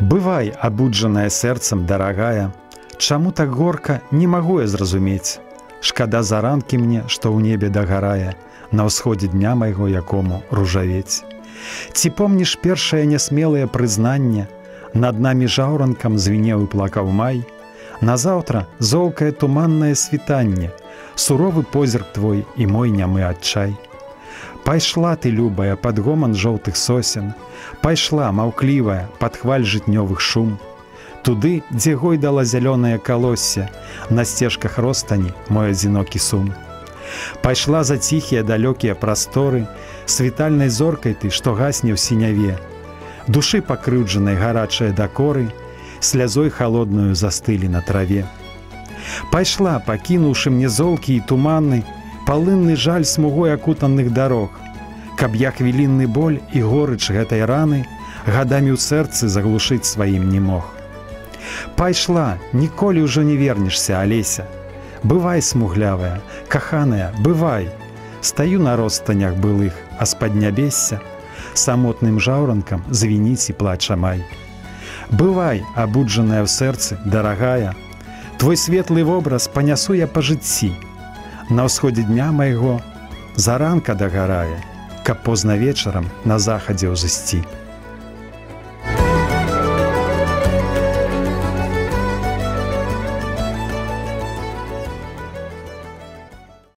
Бывай, абуджаная сэрцам, дарагая, чаму так горка, не магу я зразумець. Шкада заранкі мне, што ў небе дагарае, на ўсходзе дня майго якому ружавець. Ці помніш першае нясмелае прызнанне, над намі жаўранкам звінеў і плакаў май, назаўтра золкае туманнае світанне, суровы позірк твой і мой нямы адчай. Пайшла ты, любая, пад гоман жоўтых сосен, пайшла, маўклівая, пад хваль жытнёвых шум, туды, дзе гойдала зялёнае калоссе, на сцежках ростані мой адзінокі сум. Пайшла за ціхія далёкія прасторы, світальнай зоркай ты, што гасне ў сіняве, душы пакрыўджанай гарачыя дакоры, слязой халодную застылі на траве. Пайшла, пакінуўшы мне золкі і туманы, палынны жаль смугой акутаных дарог, каб я хвілінны боль і горыч гэтай раны гадамі ў сэрцы заглушыць сваім не мог. Пайшла, ніколі ўжо не вернешся, Алеся. Бывай, смуглявая, каханая, бывай. Стаю на ростанях былых, а з-пад нябесся самотным жаўранкам звініць і плача май. Бывай, абуджаная ў сэрцы, дарагая, твой светлы вобраз панясу я па жыцці. На ўсходзе дня майго заранка дагарае, каб позна вечарам на захадзе ўзысці.